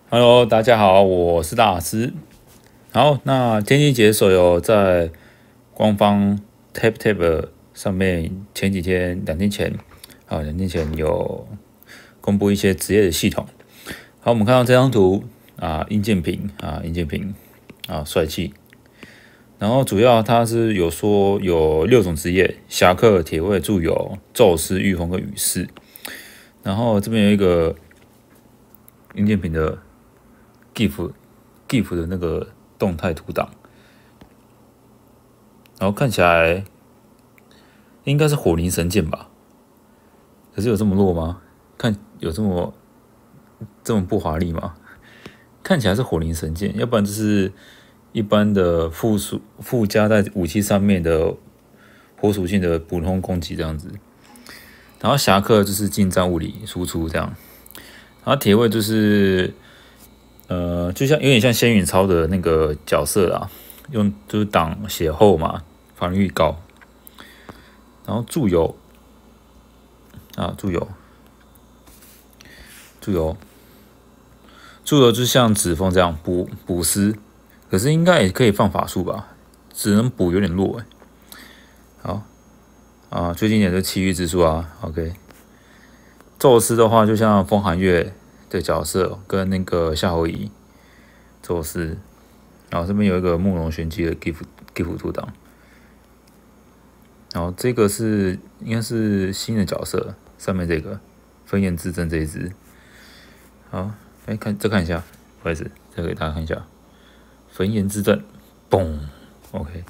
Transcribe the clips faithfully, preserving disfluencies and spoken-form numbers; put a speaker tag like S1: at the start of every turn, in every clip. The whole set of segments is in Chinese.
S1: Hello，大家好，我是大师。好，那天机解手游在官方 TapTap 上面前几天两天前啊，两天前有公布一些职业的系统。好，我们看到这张图啊，殷建平啊，殷建平啊，帅气。然后主要它是有说有六种职业：侠客、铁卫、助游、宙斯、御风跟羽士。然后这边有一个殷建平的 GIF GIF 的那个动态图档，然后看起来应该是火灵神剑吧？可是有这么弱吗？看有这么这么不华丽吗？看起来是火灵神剑，要不然就是一般的附属附加在武器上面的火属性的普通攻击这样子。然后侠客就是近战物理输出这样，然后铁卫就是呃，就像有点像仙允超的那个角色啦，用就是挡血厚嘛，防御高。然后助游啊，助游，助游，助游就像指风这样补补师，可是应该也可以放法术吧，只能补有点弱哎。好啊，最经典的奇遇之术啊 ，OK。宙斯的话，就像风寒月的角色跟那个夏侯夷，宙斯。然后这边有一个慕容玄机的 GIF GIF 图档。然后这个是应该是新的角色，上面这个分颜之争这一只。好，来看再看一下，不好意思，再给大家看一下分颜之争，嘣 ，OK。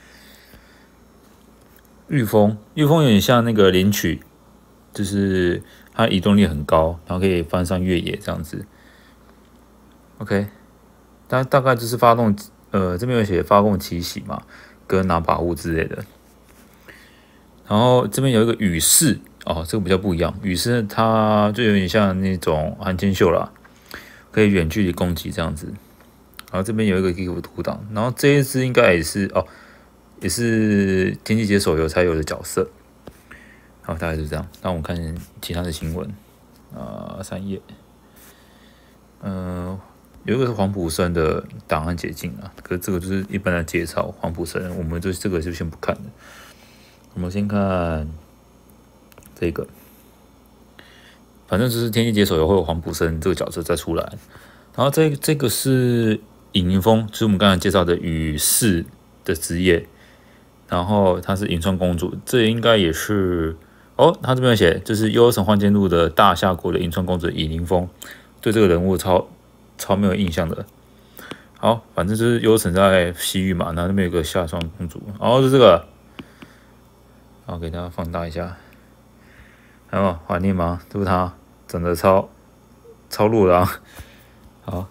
S1: 御风，御风有点像那个灵曲，就是它移动力很高，然后可以翻上越野这样子。OK， 大大概就是发动，呃，这边有写发动奇袭嘛，跟拿把物之类的。然后这边有一个羽士，哦，这个比较不一样，羽士它就有点像那种寒千秀啦，可以远距离攻击这样子。然后这边有一个 G I F 图档，然后这一只应该也是哦。也是天气节手游才有的角色，好，大概是这样。那我们看其他的新闻，啊、呃，三页，嗯、呃，有一个是黄埔生的档案解禁啊，可是这个就是一般的介绍，黄埔生，我们就这个就先不看了。我们先看这个，反正就是天气节手游会有黄埔生这个角色再出来，然后这这个是尹宁峰，就是我们刚才介绍的羽士的职业。然后她是银川公主，这应该也是哦。他这边写，就是《幽神幻剑录》的大夏国的银川公主尹宁峰，对这个人物超超没有印象的。好，反正就是幽神在西域嘛，然后那边有个夏川公主，然后是这个，好给大家放大一下，还有没有怀念吗？这不是他，长得超超弱的啊。好，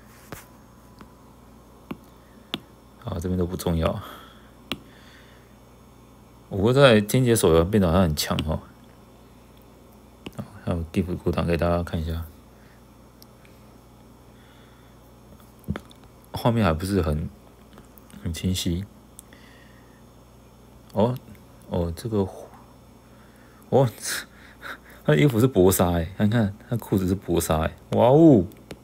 S1: 好这边都不重要。不过在天劫手游变得好像很强哦，还有 GIF 图档给大家看一下，画面还不是很很清晰。哦哦，这个哦，他的衣服是薄纱哎，看看他裤子是薄纱哎，哇哦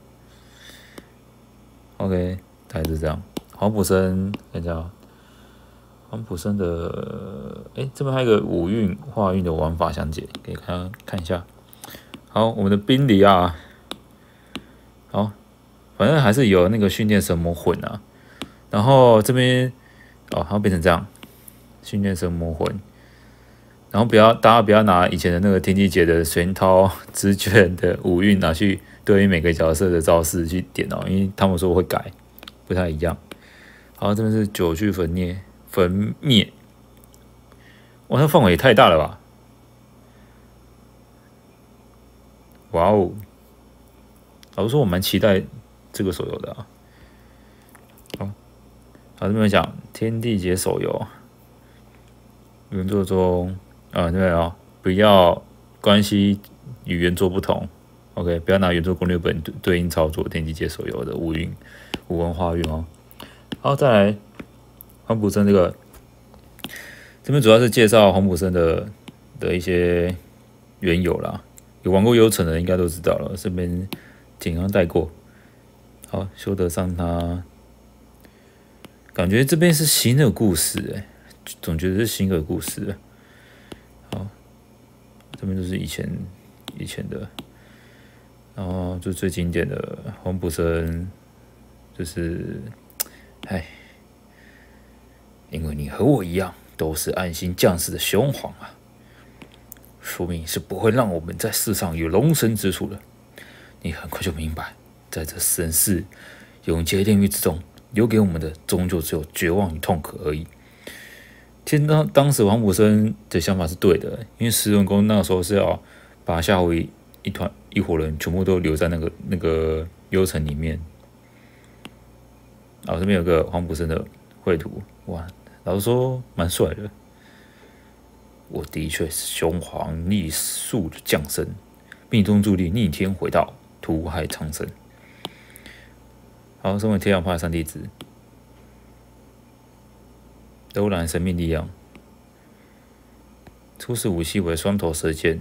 S1: ！OK， 大概是这样。黄埔生，看一下。黄埔生的，哎，这边还有个五运化运的玩法详解，给大家看一下。好，我们的宾离啊，好，反正还是有那个训练神魔魂啊。然后这边哦，它变成这样，训练神魔魂。然后不要大家不要拿以前的那个天机节的玄涛之卷的五运拿去对应每个角色的招式去点哦，因为他们说会改，不太一样。好，这边是九去焚灭。焚灭，哇，那范围也太大了吧！哇哦，老实说，我蛮期待这个手游的啊。好，好，这边讲天地劫手游，原作中啊，对啊，不要关系与原作不同。OK， 不要拿原作攻略本对应操作天地劫手游的五运五文化运哦。好，再来。黄埔生这个，这边主要是介绍黄埔生的的一些缘由啦。有玩过幽城的应该都知道了，这边简单带过。 好，修德上他感觉这边是新的故事哎，总觉得是新的故事。好，这边都是以前以前的，然后就最经典的黄埔生，就是哎，因为你和我一样都是暗星将士的雄黄啊。宿命是不会让我们在世上有容身之处的。你很快就明白，在这神世永劫炼狱之中，留给我们的终究只有绝望与痛苦而已。其实当当时黄埔生的想法是对的，因为石轮宫那个时候是要把夏侯夷一团一伙人全部都留在那个那个幽城里面。然后这边有个黄埔生的绘图，哇，老实说蛮帅的。我的确是雄黄逆数的降生，命中注定逆天回道，屠害苍生。好，身为天阳派的三弟子，都染神秘力量，初始武器为双头蛇剑。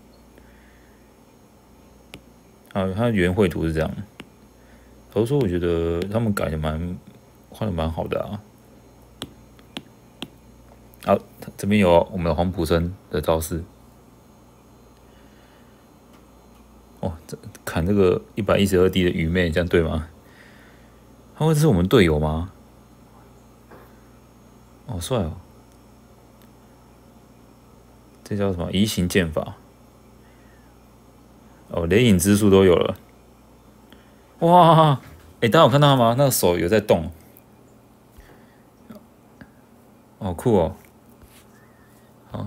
S1: 啊，它原绘图是这样。老实说，我觉得他们改的蛮画的蛮好的啊。好，这边有我们的黄埔生的招式。哦，这砍这个一百一十二 D 的愚昧，这样对吗？他会是我们队友吗？好帅哦！这叫什么？移形剑法。哦，雷影之术都有了。哇！哎、欸，大家有看到他吗？那个手有在动。好酷哦！好，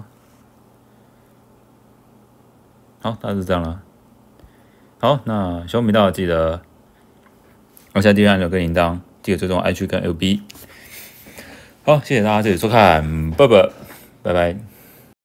S1: 好，大概是这样了。好，那小米到记得按下订阅按钮跟铃铛，记得追踪 I G 跟 L B。好，谢谢大家这里收看，拜拜，拜拜。